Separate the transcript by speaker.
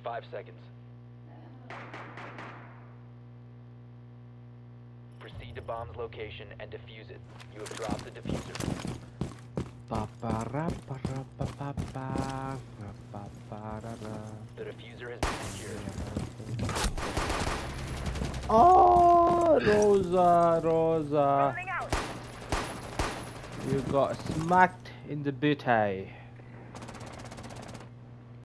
Speaker 1: 5 seconds. Proceed to bomb's location and defuse it. You have dropped the diffuser. The diffuser has been secured.
Speaker 2: Oh, Rosa. You got smacked in the booty.